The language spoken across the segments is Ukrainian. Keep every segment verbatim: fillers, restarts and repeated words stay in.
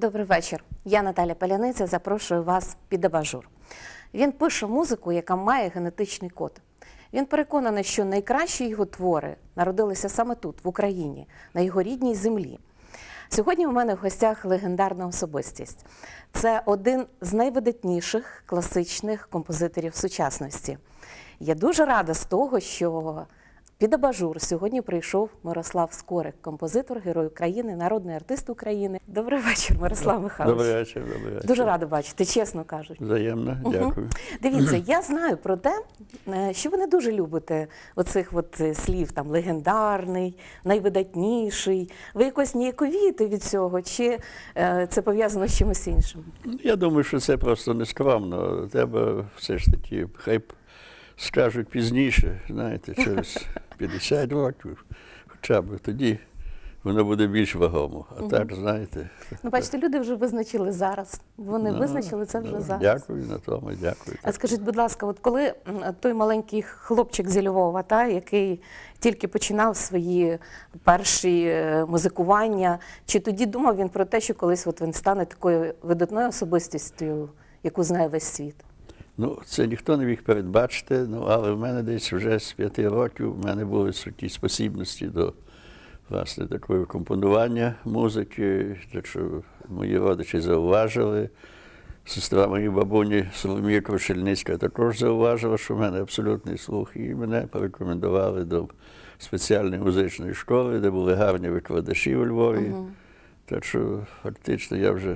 Добрий вечір. Я Наталя Паляниця, запрошую вас під абажур. Він пише музику, яка має генетичний код. Він переконаний, що найкращі його твори народилися саме тут, в Україні, на його рідній землі. Сьогодні у мене в гостях легендарна особистість. Це один з найвидатніших класичних композиторів сучасності. Я дуже рада з того, що під абажур сьогодні прийшов Мирослав Скорик, композитор, герой України, народний артист України. Добрий вечір, Мирослав Михайлович. Добрий вечір, добрий вечір. Дуже рада бачити, чесно кажучи. Взаємно, Угу. дякую. Дивіться, я знаю про те, що ви не дуже любите оцих от слів, там, легендарний, найвидатніший. Ви якось ніяковієте від цього, чи е, це пов'язано з чимось іншим? Я думаю, що це просто нескромно. Треба все ж таки, хай скажуть пізніше, знаєте, через п'ятдесят років, хоча б тоді воно буде більш вагомо. А угу. так, знаєте. Ну, бачите, люди вже визначили зараз. Вони ну, визначили це вже ну, зараз. Дякую на тому, дякую. А скажіть, будь ласка, от коли той маленький хлопчик зі Львова, та, який тільки починав свої перші музикування, чи тоді думав він про те, що колись от він стане такою видатною особистістю, яку знає весь світ? Ну, це ніхто не міг передбачити, ну, але в мене десь вже з п'яти років в мене були такі спосібності до, власне, такого компонування музики, так що мої родичі зауважили. Сестра моєї бабуні Соломія Крушельницька також зауважила, що в мене абсолютний слух, і мене порекомендували до спеціальної музичної школи, де були гарні викладачі у Львові. Uh-huh. Так що фактично я вже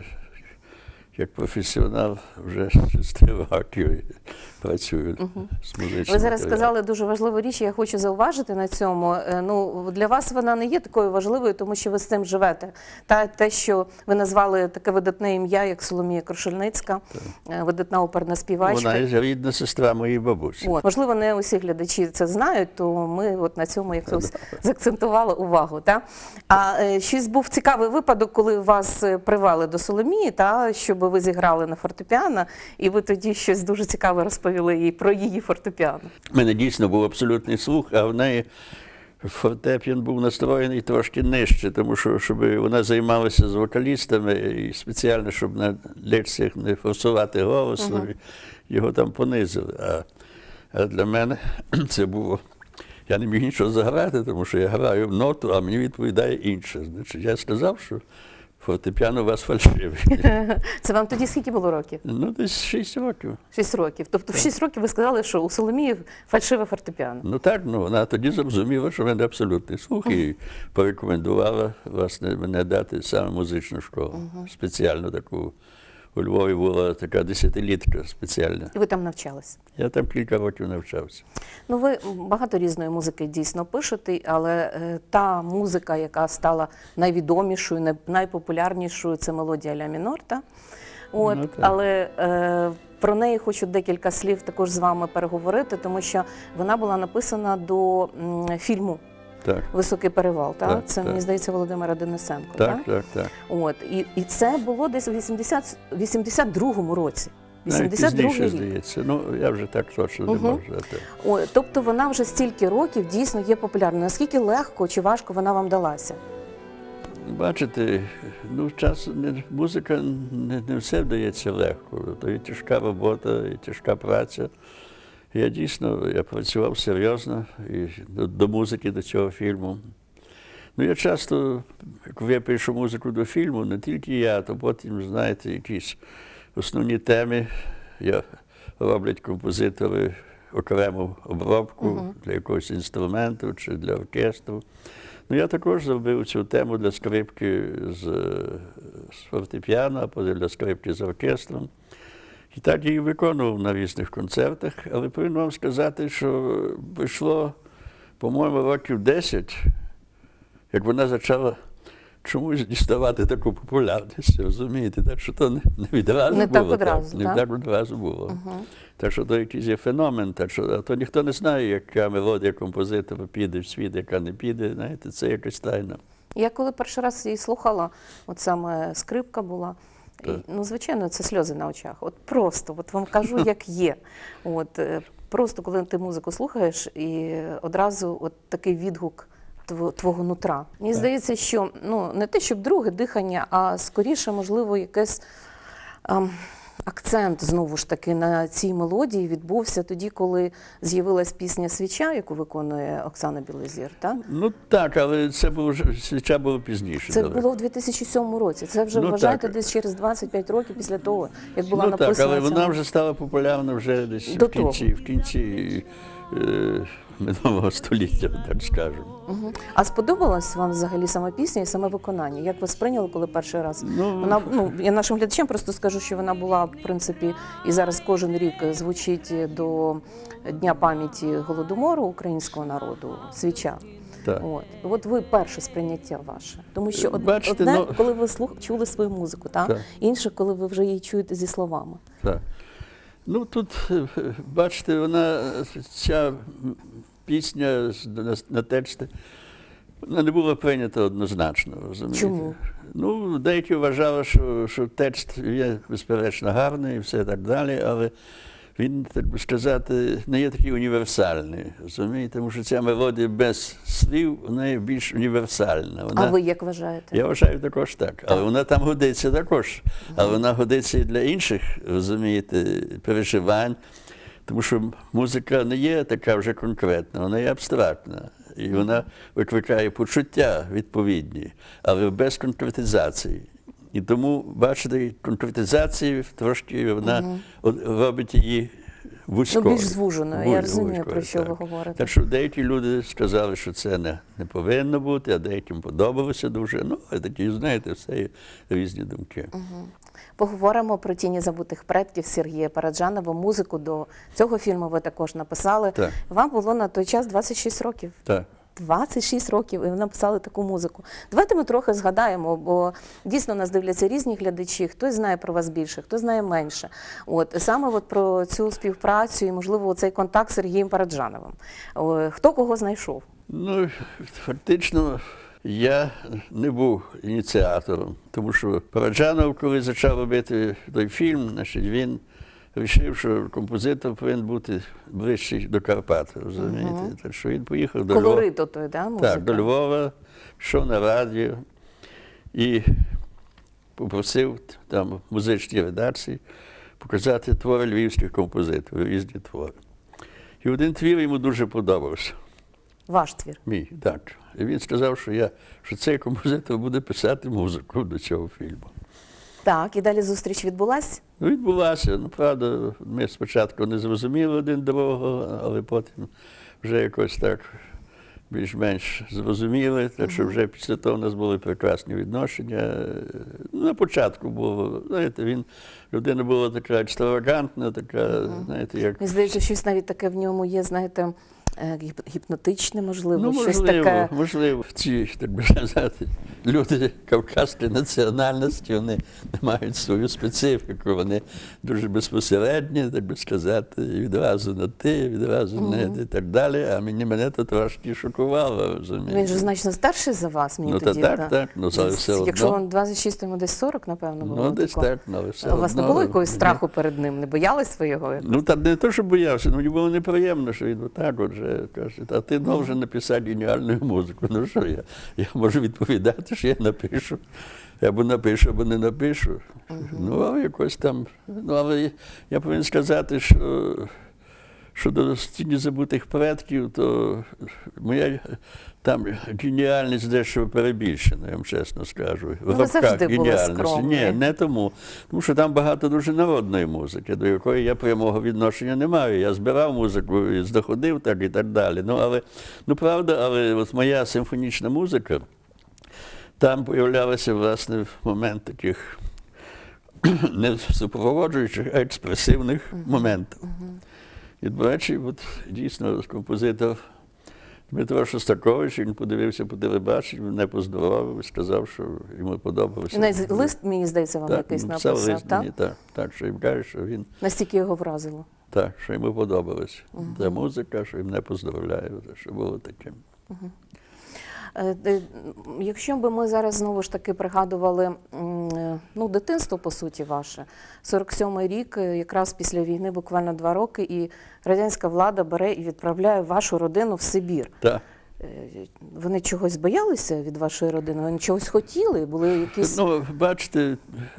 як професіонал вже з три роки працюю угу. з музичним. Ви зараз сказали дуже важливу річ, я хочу зауважити на цьому. Ну, для вас вона не є такою важливою, тому що ви з цим живете. Та, те, що ви назвали таке видатне ім'я, як Соломія Крушельницька, так. видатна оперна співачка. Вона є рідна сестра моєї бабусі. От. Можливо, не усі глядачі це знають, то ми от на цьому якось заакцентували увагу. Та? А щось був цікавий випадок, коли вас привели до Соломії, та, щоб ви зіграли на фортепіано, і ви тоді щось дуже цікаве розповіли їй про її фортепіано. У мене дійсно був абсолютний слух, а в неї фортепіан був настроєний трошки нижче, тому що щоб вона займалася з вокалістами і спеціально, щоб на лекціях не форсувати голос, uh-huh. його там понизили. А, а для мене це було... Я не міг нічого заграти, тому що я граю в ноту, а мені відповідає інше. Значить, я сказав, що фортепіано у вас фальшивий. Це вам тоді скільки було років? Ну, десь шість років. Шість років. Тобто в шість років ви сказали, що у Соломії фальшиве фортепіано. Ну так, ну вона тоді зрозуміла, що в мене абсолютний слух, і порекомендувала, власне, мене дати саме музичну школу. Uh-huh. Спеціальну таку. У Львові була така десятилітка спеціальна. І ви там навчалися? Я там кілька років навчався. Ну, ви багато різної музики дійсно пишете, але е, та музика, яка стала найвідомішою, найпопулярнішою, це мелодія ля мінор, та? От, ну, але е, про неї хочу декілька слів також з вами переговорити, тому що вона була написана до м, фільму. Так. «Високий перевал», так? Так, це, так. мені здається, Володимира Денисенко. Так, так, так, так. От, і, і це було десь у вісімдесят другому році. вісімдесят другий рік. Здається. Ну, я вже так точно угу. не можу сказати. О, тобто вона вже стільки років дійсно є популярною. Наскільки легко чи важко вона вам далася? Бачите, ну, час, не, музика не, не все вдається легко. То і тяжка робота, і тяжка праця. Я дійсно, я працював серйозно і до, до музики, до цього фільму. Ну, я часто, коли я пишу музику до фільму, не тільки я, то потім, знаєте, якісь основні теми я, роблять композитори окрему обробку uh-huh. для якогось інструменту чи для оркестру. Ну, я також зробив цю тему для скрипки з, з фортепіано, а потім для скрипки з оркестром. І так її виконував на різних концертах, але повинен вам сказати, що пройшло, по-моєму, років десять, як вона почала чомусь діставати таку популярність, розумієте? Так що то не, не відразу не було. Так одразу, так, так? Не так одразу було. Uh-huh. Так що то якийсь є феномен, так що, а то ніхто не знає, яка мелодія композитора піде в світ, яка не піде, знаєте, це якась тайна. Я коли перший раз її слухала, от саме скрипка була, і, ну, звичайно, це сльози на очах. От просто, от вам кажу, як є. От, просто, коли ти музику слухаєш, і одразу от такий відгук тво- твого нутра. Мені здається, що ну, не те, щоб друге дихання, а скоріше, можливо, якесь ем, акцент, знову ж таки, на цій мелодії відбувся тоді, коли з'явилась пісня «Свіча», яку виконує Оксана Білозір, так? Ну так, але це було вже свіча було пізніше. Це далеко. було в дві тисячі сьомому році. Це вже, Ну, вважаєте, так. десь через двадцять п'ять років після того, як була Ну так, написана але ця вона вже стала популярна вже десь До в кінці, в кінці е, минулого століття, так скажемо. Мгм. А сподобалась вам взагалі сама пісня і саме виконання? Як ви сприйняли, коли перший раз? Ну, Вона, ну, я нашим глядачам просто скажу, що вона була, в принципі, і зараз кожен рік звучить до Дня пам'яті Голодомору українського народу, «Свіча». так. От. От ви перше сприйняття ваше. Тому що од- Бачите, одне, ну- коли ви слух... чули свою музику, та? Так. інше, коли ви вже її чуєте зі словами. Так. Ну тут, е, бачите, вона, ця пісня з- на, на тексти, вона не була прийнята однозначно, розумієте? Чому? Ну, деякі вважали, що, що текст є, безперечно, гарний і все так далі, але він, так би сказати, не є такий універсальний, розумієте? Тому що ця мелодія без слів, вона є більш універсальна. Вона, А ви як вважаєте? я вважаю також так. Але вона там годиться також. Але вона годиться і для інших, розумієте, переживань. Тому що музика не є така вже конкретна, вона є абстрактна. І вона викликає почуття відповідні, але без конкретизації. І тому, бачите, конкретизації трошки вона от робить її вузькою. Ну, більш звуженою, я Вузь- розумію, вузькою, про що так. ви говорите. Так що деякі люди сказали, що це не, не повинно бути, а деяким подобалося дуже. Ну, а такі, знаєте, все є різні думки. Поговоримо про «Тіні забутих предків» Сергія Параджанова. Музику до цього фільму ви також написали. Так. Вам було на той час двадцять шість років. Так. двадцять шість років, і ви написали таку музику. Давайте ми трохи згадаємо, бо дійсно нас дивляться різні глядачі. Хтось знає про вас більше, хтось знає менше. От саме от про цю співпрацю і, можливо, цей контакт з Сергієм Параджановим. О, Хто кого знайшов? Ну, фактично, я не був ініціатором, тому що Параджанов, коли почав робити той фільм, значить, він вирішив, що композитор повинен бути ближчий до Карпат, розумієте? Uh-huh. Так що він поїхав до Львова. Колорито той, да, музика? Так, до Львова, пішов на радіо і попросив там в музичній редакції показати твори львівських композиторів, різні твори. І один твір йому дуже подобався. Ваш твір? Мій, так. І він сказав, що, я, що цей композитор буде писати музику до цього фільму. Так, і далі зустріч відбулась? Ну, відбулася. Ну, правда, ми спочатку не зрозуміли один другого, але потім вже якось так більш-менш зрозуміли. Так що вже після того у нас були прекрасні відношення. Ну, на початку було, знаєте, він, людина була така екстравагантна, така, знаєте, як... Мені здається, щось навіть таке в ньому є, знаєте, е, гіп- гіпнотичне, можливо, Ну, щось можливо, таке. можливо, ці, так би сказати, люди кавказької національності, вони мають свою специфіку, вони дуже безпосередні, так би сказати, відразу на ти, відразу на і так далі, а мені мене то трошки шокувало, розумієте. Він же значно старший за вас, мені Ну, та тоді. так, да. так, ну, але Десь, все одно. Якщо вам двадцять шість, то йому десь сорок, напевно, було. Ну, десь тако. так, ну, але все У вас не одно, було якогось ні. страху перед ним? Не боялись свого? Ну, так не то, що боявся, ну, мені було неприємно, що він отак от же каже, а ти должен написати геніальну музику. Ну, що я? Я можу відповідати, що я напишу. Або напишу, або не напишу. Ну, але якось там, ну, але я, я повинен сказати, що щодо «Тіні забутих предків», то моя там геніальність дещо перебільшена, я вам чесно скажу. В ви лапках завжди були геніальності. скромні. Ні, не тому. Тому що там багато дуже народної музики, до якої я прямого відношення не маю. Я збирав музику, і знаходив так і так далі. Ну, але, ну правда, але от моя симфонічна музика, там появлялися, власне, в момент таких не супроводжуючих, а експресивних моментів. І, до речі, от, дійсно, композитор Дмитро Шостакович, він подивився по телебаченню, мене поздоровив і сказав, що йому подобалося. І навіть лист, мені здається, вам Так, якийсь написав написав, лист так? мені, так? Так, що їм каже, що він, Настільки його вразило. так, що йому подобалося. Та музика, що він мене поздоровляє, що було таке. Е, е, Якщо б ми зараз знову ж таки пригадували м, е, ну, дитинство, по суті, ваше, сорок сьомий рік, е, якраз після війни, буквально два роки, і радянська влада бере і відправляє вашу родину в Сибір. Так. е, вони чогось боялися від вашої родини? Вони чогось хотіли? Були якісь... Ну, бачите,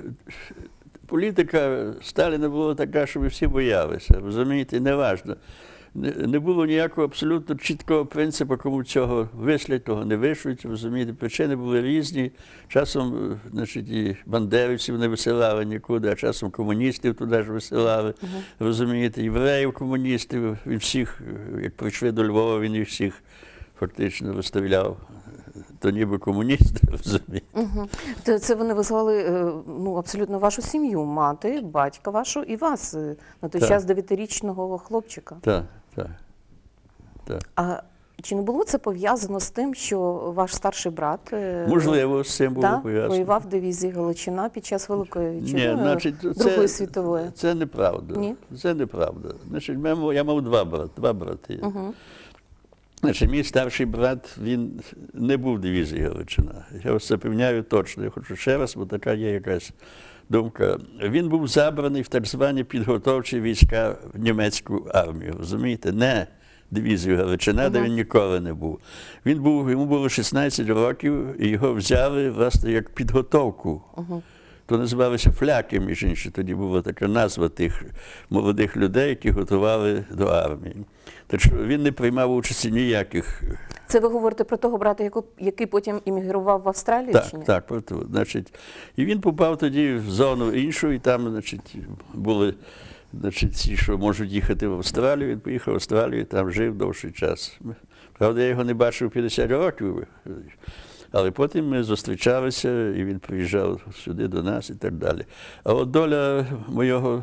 політика Сталіна була така, що ви всі боялися, розумієте, неважно. Не не було ніякого абсолютно чіткого принципу, кому цього вишлять, того не вишлють, розумієте. Причини були різні. Часом, значить, і бандерівців не висилали нікуди, а часом комуністів туди ж висилали, uh-huh. розумієте, євреїв, комуністів, він всіх, як прийшли до Львова, він їх всіх фактично розстріляв. То ніби комуністи, розумієте. Угу. То це вони визвали ну, абсолютно вашу сім'ю, мати, батька вашу і вас, на той так. час дев'ятирічного хлопчика. Так, так. так. А чи не було це пов'язано з тим, що ваш старший брат Можливо, з цим було да, пов'язано. воював в дивізії Галичина під час Великої Вітчизни, Ні, значить, Другої це, світової? Це неправда. Ні? Це неправда. Значить, я мав два брати. Два брати. Угу. Значить, мій старший брат, він не був в дивізії Галичина. Я вас запевняю точно. Я хочу ще раз, бо така є якась думка. Він був забраний в так звані підготовчі війська в німецьку армію. Розумієте? Не дивізію Галичина, де він ніколи не був. Він був, йому було шістнадцять років, і його взяли, власне, як підготовку. Угу. То називалися фляки, між іншим, тоді була така назва тих молодих людей, які готували до армії. Так що він не приймав участі ніяких. Це ви говорите про того брата, який потім іммігрував в Австралію? Так, чи ні? так. Про то. Значить, і він попав тоді в зону іншу, і там, значить, були, значить, ці, що можуть їхати в Австралію. Він поїхав в Австралію, і там жив довший час. Правда, я його не бачив п'ятдесят років. Але потім ми зустрічалися, і він приїжджав сюди до нас і так далі. А от доля моєго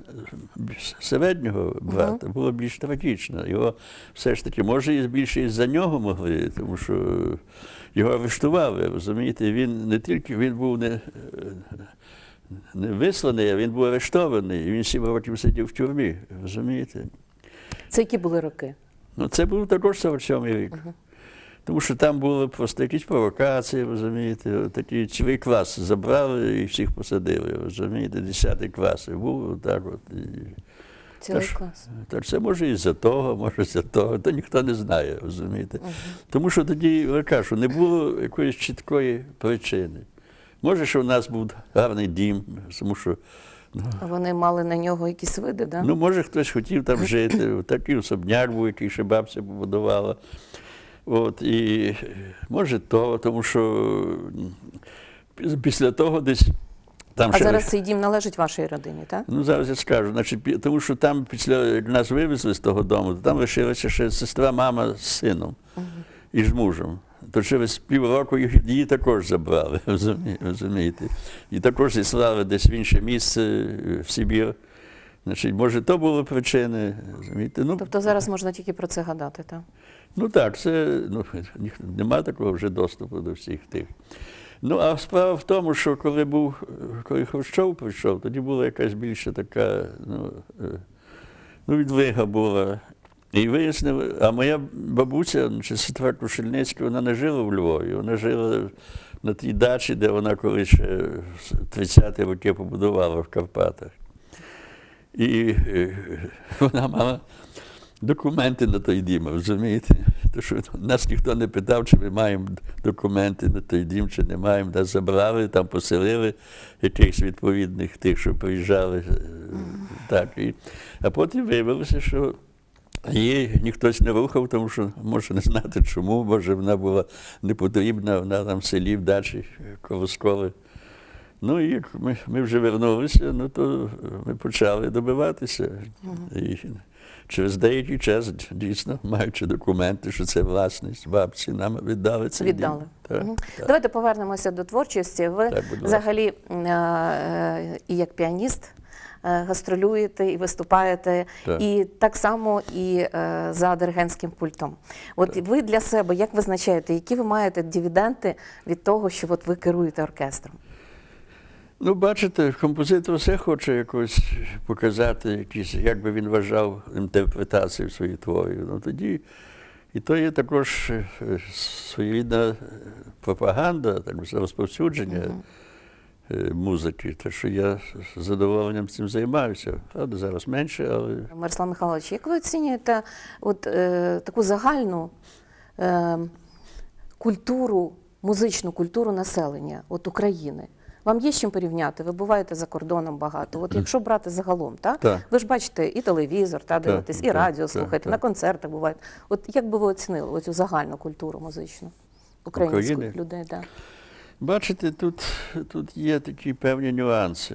середнього брата uh-huh. була більш трагічна. Його все ж таки, може, і більше із-за нього могли, тому що його арештували, розумієте. Він не тільки, він був не, не висланий, а він був арештований. І він сім років сидів в тюрмі, розумієте. Це які були роки? Ну, це був також сорок сьомий рік. Uh-huh. Тому що там були просто якісь провокації, розумієте, такий цілий клас забрали і всіх посадили, розумієте, десятий клас. І був так от. І... Цілий Тож, клас. Так це може із-за того, може із-за того, то ніхто не знає, розумієте. Uh-huh. Тому що тоді, я кажу, не було якоїсь чіткої причини. Може, що в нас був гарний дім, тому що... Ну, вони мали на нього якісь види, так? Да? Ну, може, хтось хотів там жити, такий особняк був, який ще бабця побудувала. От, і може то, тому що після того десь там А ще... зараз цей дім належить вашій родині, так? Ну, зараз я скажу. Значить, тому що там, після як нас вивезли з того дому, то там лишилася ще сестра, мама з сином uh-huh. і з мужем. То через півроку її також забрали, розумієте. І також зіслали десь в інше місце, в Сибір. Значить, може, то були причини, розумієте. Ну, тобто зараз можна тільки про це гадати, так? Ну так, це, ну, нема такого вже доступу до всіх тих. Ну, а справа в тому, що коли був, коли Хрущов прийшов, тоді була якась більше така, ну, ну відвига була. І вияснив, а моя бабуся, сестра Крушельницька, вона не жила в Львові, вона жила на тій дачі, де вона колись ще в тридцяті роки побудувала в Карпатах. І вона мала документи на той дім, розумієте? Тому що нас ніхто не питав, чи ми маємо документи на той дім, чи не маємо. Нас забрали, там поселили якихось відповідних тих, що приїжджали. Так, і, а потім виявилося, що її ніхто не рухав, тому що, може, не знати чому, може, вона була не потрібна, вона там в селі, в дачі, коло школи. Ну, і як ми, ми вже вернулися, ну, то ми почали добиватися. Uh-huh. І через деякий час, дійсно, маючи документи, що це власність бабці, нам віддали це. Віддали. Так, угу. так. Давайте повернемося до творчості. Ви так, взагалі і як піаніст гастролюєте і виступаєте, так. і так само і за диригентським пультом. От так. ви для себе як визначаєте, які ви маєте дивіденди від того, що от ви керуєте оркестром? Ну, бачите, композитор все хоче якось показати, якісь, як би він вважав, інтерпретацію своїх творів. Ну, тоді, і то є також своєрідна пропаганда, так, розповсюдження uh-huh. музики. Так що я з задоволенням цим займаюся. Правда, зараз менше, але... Мирослав Михайлович, як ви оцінюєте от, е, таку загальну е, культуру, музичну культуру населення от України. Вам є з чим порівняти? Ви буваєте за кордоном багато. От якщо брати загалом, та? Так. Ви ж бачите і телевізор, та, дивитесь, і так, радіо так, слухаєте, так. на концертах буваєте. От як би ви оцінили оцю загальну культуру музичну українських України? людей? Да. Бачите, тут, тут є такі певні нюанси.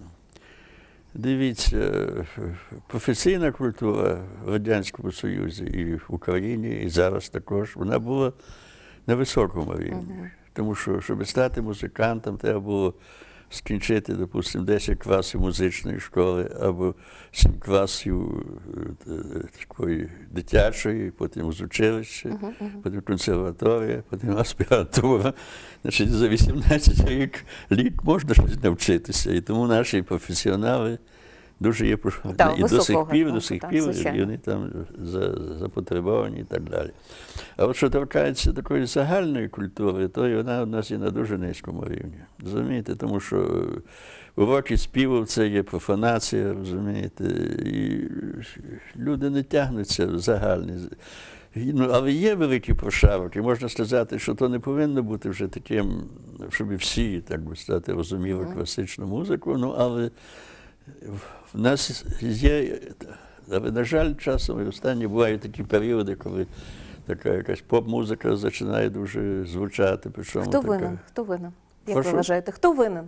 Дивіться, професійна культура в Радянському Союзі і в Україні, і зараз також, вона була на високому рівні. Uh-huh. Тому що, щоб стати музикантом, треба було скінчити, допустимо, десять класів музичної школи, або сім класів такої дитячої, потім з училища, uh-huh, uh-huh. потім консерваторія, потім аспірантура. Значить, за вісімнадцять рік, літ можна щось навчитися, і тому наші професіонали дуже є Так, і до сих пір, ну, до сих так, пір, звичайно. і вони там запотребовані і так далі. А от що торкається такої загальної культури, то вона у нас є на дуже низькому рівні. Розумієте? Тому що уроки співу – це є профанація, розумієте, і люди не тягнуться в загальні. Ну, але є великі прошарки, можна сказати, що то не повинно бути вже таким, щоб всі, так би сказати, розуміли класичну музику, ну, але в нас є, але, на жаль, часом і останні бувають такі періоди, коли така якась поп-музика починає дуже звучати. Причому Хто така... винен? Хто винен? Як Прошу? ви вважаєте, хто винен?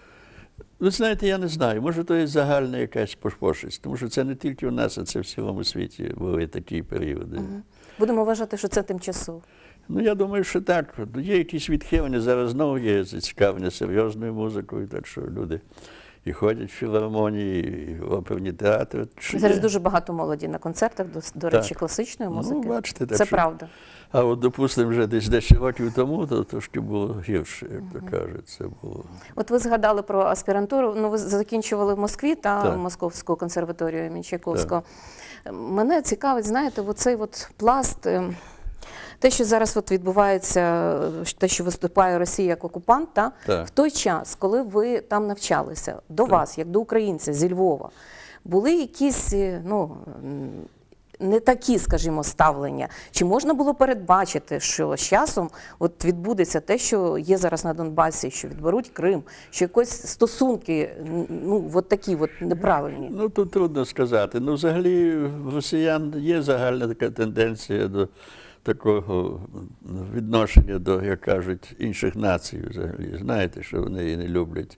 Ви знаєте, я не знаю. Може, то є загальна якась пошпошість, тому що це не тільки у нас, а це в цілому світі були такі періоди. Угу. Будемо вважати, що це тимчасово. Ну, я думаю, що так. Є якісь відхилення, зараз знову є зацікавлення серйозною музикою, так що люди і ходять в філармонії, і в оперні театри. Зараз є? дуже багато молоді на концертах, до, до речі, класичної музики. Ну, бачите, так це що... правда. А от, допустимо, вже десь десять років тому, то трошки було гірше, як то Угу. кажуть. Це було... От ви згадали про аспірантуру, ну ви закінчували в Москві та Так. Московську консерваторію імені Чайковського. Мене цікавить, знаєте, оцей от пласт, е, те, що зараз от відбувається, те, що виступає Росія як окупант, та, Так. в той час, коли ви там навчалися, до Так. вас, як до українця зі Львова, були якісь, е, ну, м, не такі, скажімо, ставлення? Чи можна було передбачити, що з часом от відбудеться те, що є зараз на Донбасі, що відберуть Крим, що якось стосунки, ну, от такі от неправильні? Ну, тут трудно сказати. Ну, взагалі, в росіян є загальна така тенденція до такого відношення до, як кажуть, інших націй взагалі. Знаєте, що вони її не люблять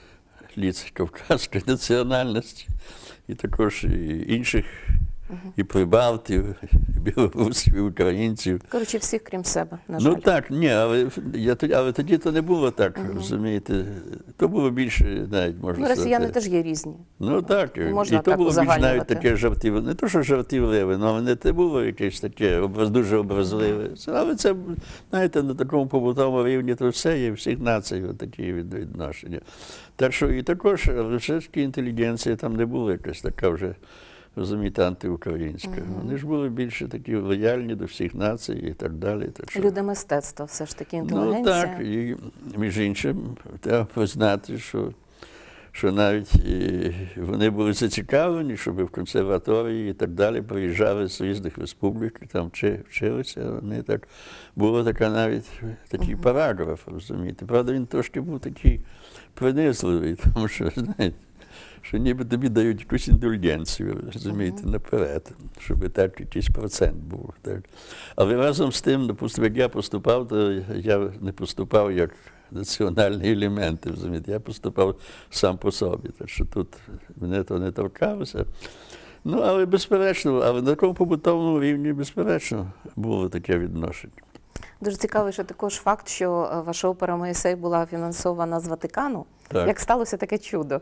ліц кавказської національності, і також і інших, і прибалтів, і білорусів, і українців. Коротше, всіх, крім себе, на жаль. Ну так, ні, але, я, тоді- але тоді то не було так, розумієте. То було більше, навіть можна Ну, сказати. росіяни теж є різні. Ну так, Не можна і то так було більш навіть узагальнювати. таке жартівливе. Не то, що жартівливе, але не те було якесь таке образ, дуже образливе. Але це, знаєте, на такому побутовому рівні то все є, всіх націй такі від- відношення. Так що і також російська інтелігенція там не була якась така вже, розумієте, антиукраїнська. Мгм. Вони ж були більше такі лояльні до всіх націй і так далі. Так що... Люди мистецтва, все ж таки, Ну інтелігенція. так, і між іншим, треба признати, що, що навіть і вони були зацікавлені, щоб в консерваторії і так далі приїжджали з різних республік, там вчи- вчилися. Вони так, було така навіть такий параграф, розумієте. Правда, він трошки був такий принизливий, тому що, знаєте, що ніби тобі дають якусь індульгенцію, розумієте, наперед, щоб так якийсь процент був. Так. Але разом з тим, допустимо, як я поступав, то я не поступав як національний елемент, розумієте, я поступав сам по собі, так що тут мене то не торкалося. Ну, але безперечно, але на такому побутовому рівні, безперечно, було таке відношення. Дуже цікавий, що також факт, що е, ваша опера «Моїсей» була фінансована з Ватикану. Так. Як сталося таке чудо?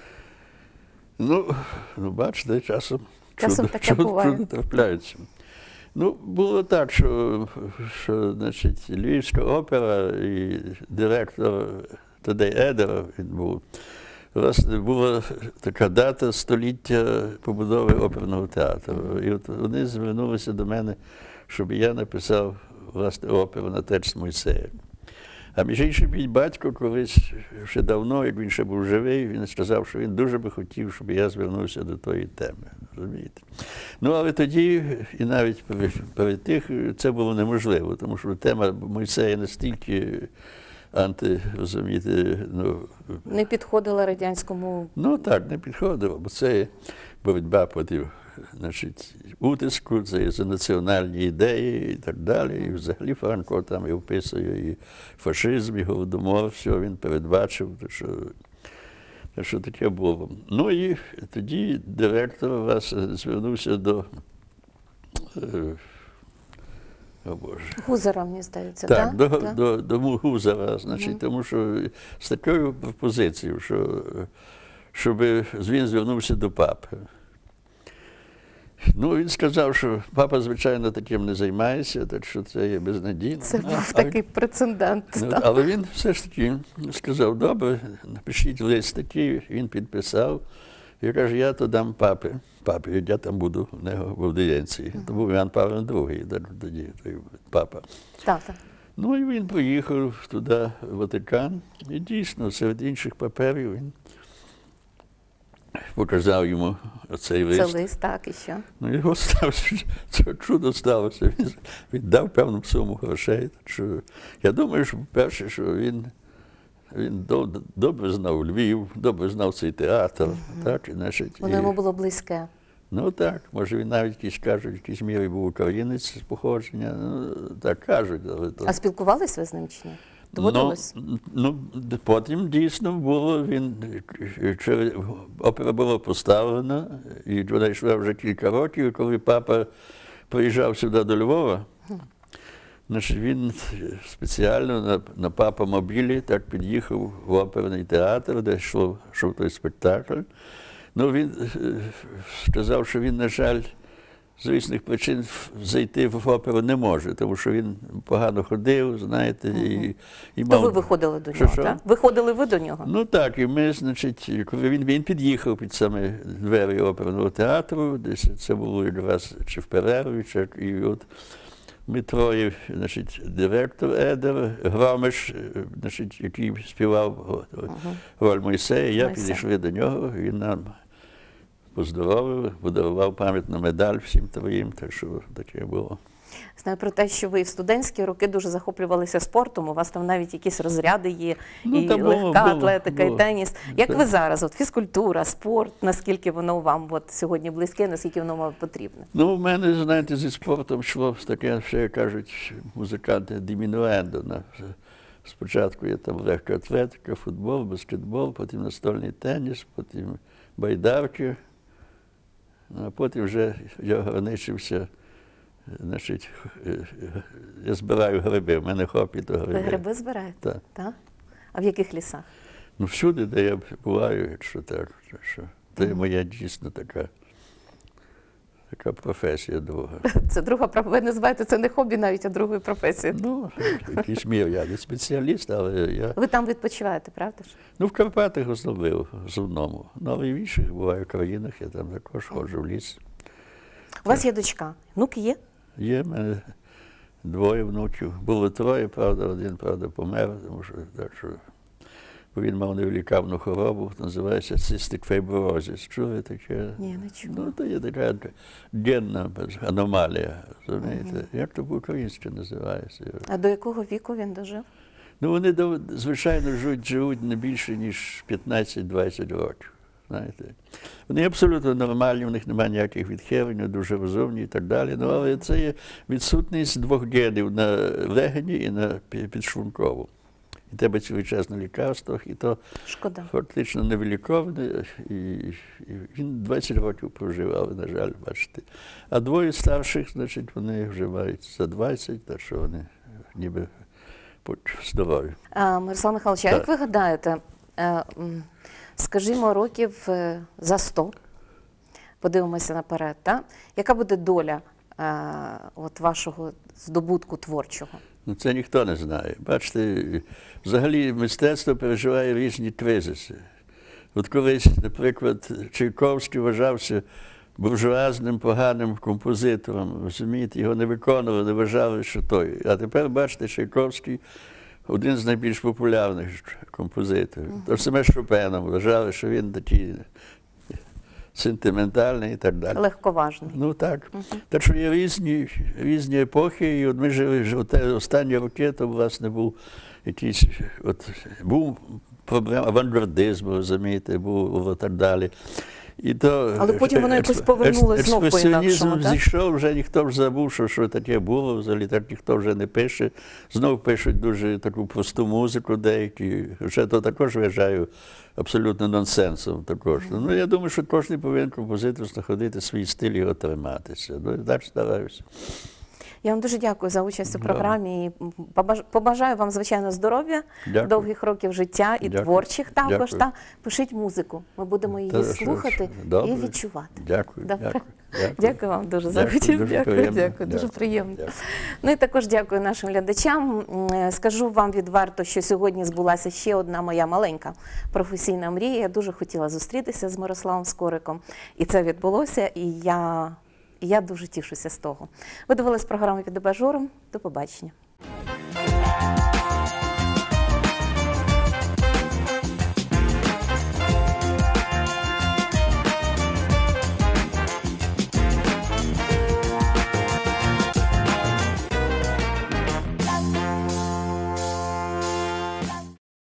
Ну, ну бачите, часом, Часом чудо, таке чудо, буває. чудо трапляється. Ну, було так, що, що значить, Львівська опера і директор Тадей Едер, він був, власне, була така дата століття побудови оперного театру. І от вони звернулися до мене, щоб я написав, власне, оперу на текст Мойсея. А між іншим, мій батько колись, ще давно, як він ще був живий, він сказав, що він дуже би хотів, щоб я звернувся до тої теми. Розумієте? Ну, але тоді, і навіть перед тих, це було неможливо, тому що тема Мойсея настільки анти, розумієте, ну... Не підходила радянському... Ну, так, не підходило, бо це боротьба проти, значить, утиску, це є за національні ідеї і так далі. І взагалі Франко там і описує і фашизм, і голодомор, все він передбачив, так що, так що таке було. Ну і тоді директор вас звернувся до... О, Боже. Гузара, мені здається, так? Так, до, так? до, до Гузара, значить, mm. тому що з такою пропозицією, що щоб він звернувся до папи. Ну, він сказав, що папа, звичайно, таким не займається, так що це є безнадійно. Це а, був а, такий прецедент. ну, так. але він все ж таки сказав, добре, напишіть лист такий, він підписав. І каже, я то дам папі, папі, я там буду в нього в аудієнції. Mm-hmm. То був Іван Павло другий, тоді, той папа. Так, так. Ну, і він поїхав туди, в Ватикан, і дійсно, серед інших паперів він показав йому цей лист. Це лист, так, і що? Ну, його стався, це чудо сталося. Він віддав певну суму грошей. Так що, я думаю, що, по-перше, що він, він до, добре знав Львів, добре знав цей театр. Mm-hmm. Так, і, значить, Воно і, йому було близьке. Ну так, може він навіть якісь кажуть, в якійсь мірі був українець з походження, ну так кажуть. Але то... А спілкувались ви з ним чи ні? Доводилось? Ну, ну, потім дійсно було, він, опера була поставлена, і вона йшла вже кілька років, і коли папа приїжджав сюди до Львова, значить, він спеціально на, на папа-мобілі так під'їхав в оперний театр, де йшов, йшов той спектакль. Ну, він сказав, що він, на жаль, з різних причин зайти в оперу не може, тому що він погано ходив, знаєте, угу. і, і мав... То ви виходили до що, нього, що? так? Виходили ви до нього? Ну так, і ми, значить, коли він, він під'їхав під саме двері оперного театру, десь це було якраз чи в перерві, чи, і от ми троє, значить, директор Едер, Громиш, значить, який співав угу. роль Мойсея, я Мойсей. підійшли до нього, він нам поздоровив, подарував пам'ятну медаль всім троїм, так що таке було. Знаю про те, що ви в студентські роки дуже захоплювалися спортом, у вас там навіть якісь розряди є, ну, і було, легка було, атлетика, було. і теніс. Як так. ви зараз, от фізкультура, спорт, наскільки воно вам от, сьогодні близьке, наскільки воно вам потрібне? Ну, в мене, знаєте, зі спортом йшло таке, ще кажуть, музиканти димінуендо. Спочатку є там легка атлетика, футбол, баскетбол, потім настольний теніс, потім байдарки. А потім вже я ограничився, значить, я збираю гриби, в мене хобі до гриби. Ви гриби збираєте? Так. Так? А в яких лісах? Ну, всюди, де я буваю, якщо так, що це mm-hmm. моя дійсно така, така професія друга. Це друга професія, ви називаєте це не хобі навіть, а другою професією. Ну, в якійсь мірі я не спеціаліст, але я... Ви там відпочиваєте, правда ж? Ну, в Карпатах особливо, в основному. Ну, але в інших буваю країнах, я там також ходжу в ліс. У вас є дочка, внуки є? Є, в мене двоє внуків. Було троє, правда, один, правда, помер, тому що, так що він мав невилікавну хворобу, називається cystic fibrosis. Чули таке? Ні, не чула. Ну, то є така генна аномалія, розумієте? Угу. Як то по-українськи називається? А до якого віку він дожив? Ну, вони, звичайно, живуть, живуть не більше, ніж п'ятнадцять-двадцять років. Знаєте. Вони абсолютно нормальні, у них немає ніяких відхилень, дуже розумні і так далі. Ну, але це є відсутність двох генів на легені і на підшлункову. І треба цілий час на лікарствах, і то Шкода. фактично невиліковне. І, і він двадцять років прожив, але, на жаль, бачите. А двоє старших, значить, вони вже мають за двадцять, так що вони ніби здорові. А, Мирослав Михайлович, а як ви гадаєте, скажімо, років за сто, подивимося наперед, та? Яка буде доля от вашого здобутку творчого? Ну, це ніхто не знає. Бачите, взагалі мистецтво переживає різні кризиси. От колись, наприклад, Чайковський вважався буржуазним, поганим композитором, розумієте, його не виконували, не вважали, що той. А тепер, бачите, Чайковський один з найбільш популярних композиторів. То ж саме Шопена вважали, що він такий сентиментальний і так далі. Легковажний. Ну так. Так що є різні, різні епохи, і от ми жили ж оте останні роки, то власне був якийсь, от був проблема авангардизму, розумієте, був і так далі. І то, Але потім воно якось повернулося знов по-інакшому, експресіонізм так? зійшов, вже ніхто ж забув, що, що таке було, взагалі так ніхто вже не пише. Знов пишуть дуже таку просту музику деякі. Вже то також вважаю абсолютно нонсенсом також. Ну, я думаю, що кожен повинен композитор знаходити свій стиль і його триматися. Ну, і далі стараюся. Я вам дуже дякую за участь у програмі і побаж- побажаю вам, звичайно, здоров'я, Дякую. довгих років життя і Дякую. творчих також. Дякую. Та пишіть музику. Ми будемо її Та, що ж, слухати добре. і відчувати. Дякую. Добре. Дякую. Дякую. Дякую вам дуже за Дякую, участь. дуже Дякую, приємно. дякую, дуже Дякую. приємно. Дякую. Ну і також дякую нашим глядачам. М, Скажу вам відверто, що сьогодні збулася ще одна моя маленька професійна мрія. Я дуже хотіла зустрітися з Мирославом Скориком, і це відбулося, і я, і я дуже тішуся з того. Ви дивились програму «Під абажуром». До побачення.